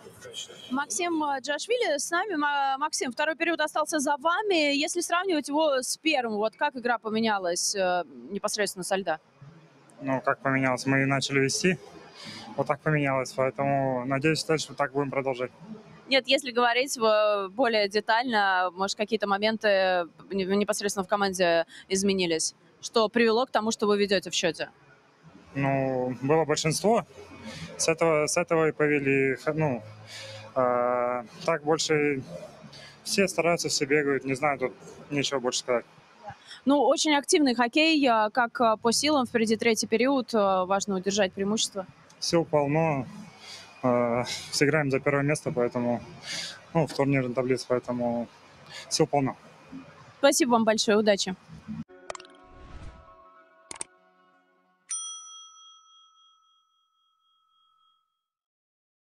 Максим Джашвили с нами. Максим, второй период остался за вами. Если сравнивать его с первым, вот как игра поменялась непосредственно со льда? Ну, как поменялось, мы начали вести, вот так поменялось, поэтому надеюсь, дальше так будем продолжать. Нет, если говорить более детально, может, какие-то моменты непосредственно в команде изменились, что привело к тому, что вы ведете в счете? Ну, было большинство, с этого и повели, ну, так больше все стараются, все бегают, не знаю, тут нечего больше сказать. Ну, очень активный хоккей, как по силам, впереди третий период, важно удержать преимущество. Сил полно, сыграем за первое место, поэтому, ну, в турнирной таблице, поэтому сил полно. Спасибо вам большое, удачи.